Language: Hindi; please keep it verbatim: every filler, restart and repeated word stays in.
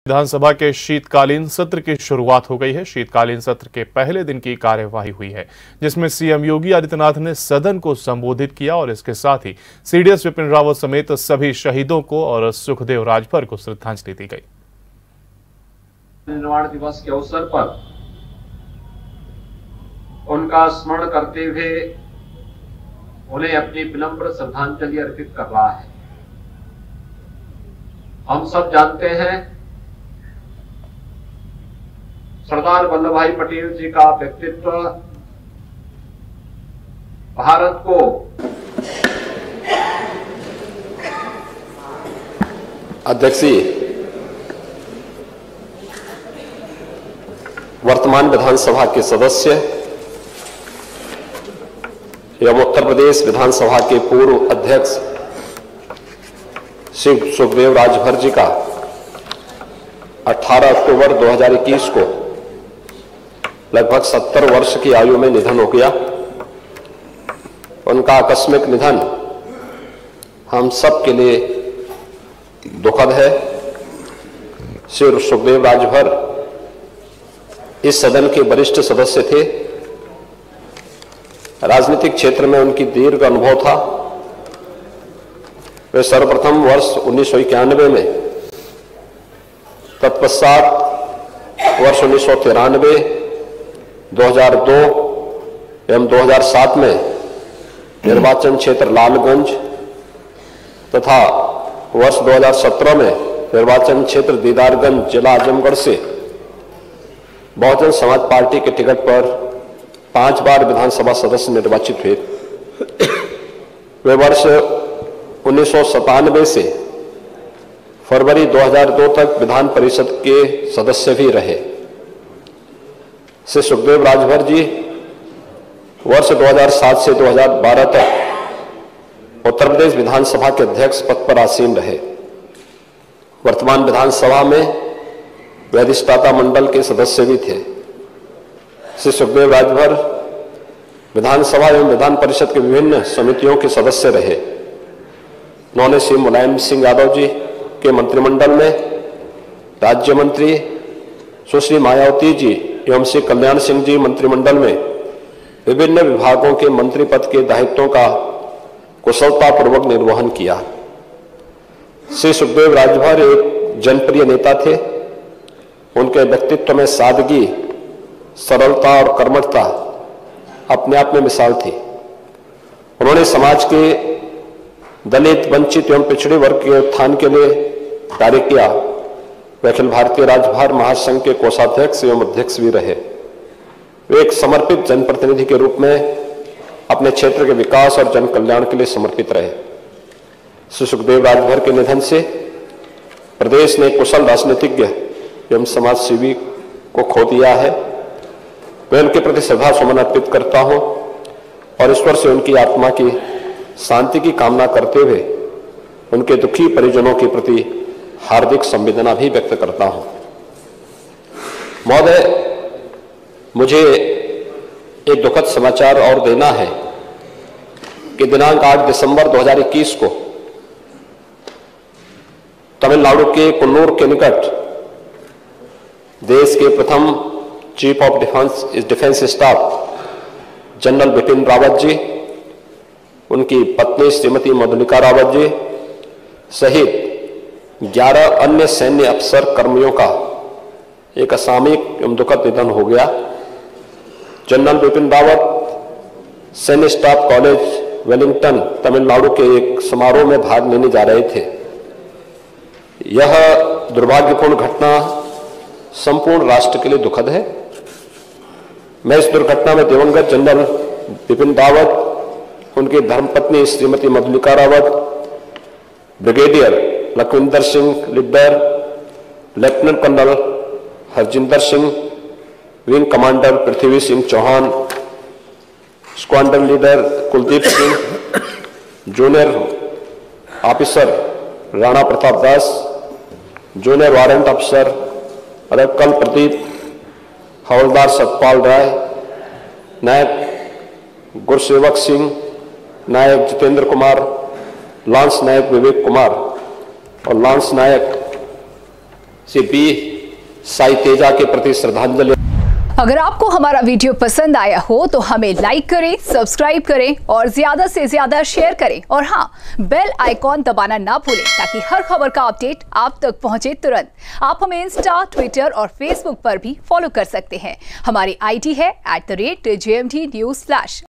विधानसभा के शीतकालीन सत्र की शुरुआत हो गई है। शीतकालीन सत्र के पहले दिन की कार्यवाही हुई है, जिसमें सीएम योगी आदित्यनाथ ने सदन को संबोधित किया और इसके साथ ही सीडीएस विपिन रावत समेत सभी शहीदों को और सुखदेव राजभर को श्रद्धांजलि दी गई। निर्वाण दिवस के अवसर पर उनका स्मरण करते हुए उन्हें अपनी विनम्र श्रद्धांजलि अर्पित कर रहा है। हम सब जानते हैं सरदार वल्लभ भाई पटेल जी का व्यक्तित्व भारत को अध्यक्ष जी, वर्तमान विधानसभा के सदस्य एवं उत्तर प्रदेश विधानसभा के पूर्व अध्यक्ष श्री सुखदेव राजभर जी का अठारह अक्टूबर दो हज़ार इक्कीस को लगभग सत्तर वर्ष की आयु में निधन हो गया। उनका आकस्मिक निधन हम सब के लिए दुखद है। श्री सुखदेव राजभर इस सदन के वरिष्ठ सदस्य थे। राजनीतिक क्षेत्र में उनकी दीर्घ अनुभव था। वे सर्वप्रथम वर्ष उन्नीस सौ इक्यानवे में, तत्पश्चात वर्ष उन्नीस सौ तिरानवे, दो हज़ार दो एवं दो हज़ार सात में निर्वाचन क्षेत्र लालगंज तथा वर्ष दो हज़ार सत्रह में निर्वाचन क्षेत्र दीदारगंज जिला आजमगढ़ से बहुजन समाज पार्टी के टिकट पर पांच बार विधानसभा सदस्य निर्वाचित हुए। वे वर्ष उन्नीस सौ सतानवे से फरवरी दो हज़ार दो तक विधान परिषद के सदस्य भी रहे। श्री सुखदेव राजभर जी वर्ष दो हज़ार सात से दो हज़ार बारह तक उत्तर प्रदेश विधानसभा के अध्यक्ष पद पर आसीन रहे। वर्तमान विधानसभा में वे अधिष्ठाता मंडल के सदस्य भी थे। श्री सुखदेव राजभर विधानसभा एवं विधान परिषद के विभिन्न समितियों के सदस्य रहे। उन्होंने श्री मुलायम सिंह यादव जी के मंत्रिमंडल में राज्य मंत्री, सुश्री मायावती जी एवं श्री कल्याण सिंह जी मंत्रिमंडल में विभिन्न विभागों के मंत्री पद के दायित्वों का कुशलतापूर्वक निर्वहन किया। श्री सुखदेव राजभर एक जनप्रिय नेता थे। उनके व्यक्तित्व में सादगी, सरलता और कर्मठता अपने आप में मिसाल थी। उन्होंने समाज के दलित, वंचित एवं पिछड़े वर्ग के उत्थान के लिए कार्य किया। वे अखिल भारतीय राजभार महासंघ के कोषाध्यक्ष एवं अध्यक्ष भी रहे। वे एक समर्पित जनप्रतिनिधि के रूप में अपने क्षेत्र के विकास और जन कल्याण के लिए समर्पित रहे। श्री सुखदेव राजभर के निधन से प्रदेश ने कुशल राजनीतिज्ञ एवं समाज सेवी को खो दिया है। मैं उनके प्रति श्रद्धा सुमन अर्पित करता हूं और ईश्वर से उनकी आत्मा की शांति की कामना करते हुए उनके दुखी परिजनों के प्रति हार्दिक संवेदना भी व्यक्त करता हूं। महोदय, मुझे एक दुखद समाचार और देना है कि दिनांक आठ दिसंबर दो हज़ार इक्कीस को तमिलनाडु के कुन्नूर के निकट देश के प्रथम chief of defence defence staff general Bipin Rawat ji, उनकी पत्नी श्रीमती मधुलिका रावत जी सहित ग्यारह अन्य सैन्य अफसर कर्मियों का एक असामयिक एवं दुखद निधन हो गया। जनरल बिपिन रावत सैन्य स्टाफ कॉलेज वेलिंगटन तमिलनाडु के एक समारोह में भाग लेने जा रहे थे। यह दुर्भाग्यपूर्ण घटना संपूर्ण राष्ट्र के लिए दुखद है। मैं इस दुर्घटना में दिवंगत जनरल बिपिन रावत, उनकी धर्मपत्नी Shrimati Madhulika Rawat, brigadier Lakhvinder Singh Lidder, lieutenant colonel Harjinder Singh, wing commander Prithvi Singh Chauhan, squadron leader Kuldeep Singh, junior officer Rana Pratap Das, junior warrant अफसर अरक्कल प्रदीप, हवलदार सतपाल राय, नायक गुरसेवक सिंह, नायक जितेंद्र कुमार, लांस नायक विवेक कुमार और लांस नायक श्री बी साई तेजा के प्रति श्रद्धांजलि। अगर आपको हमारा वीडियो पसंद आया हो तो हमें लाइक करें, सब्सक्राइब करें और ज्यादा से ज्यादा शेयर करें और हाँ, बेल आइकॉन दबाना ना भूलें ताकि हर खबर का अपडेट आप तक पहुंचे तुरंत। आप हमें इंस्टा, ट्विटर और फेसबुक पर भी फॉलो कर सकते हैं। हमारी आईडी है at the rate J M D news flash.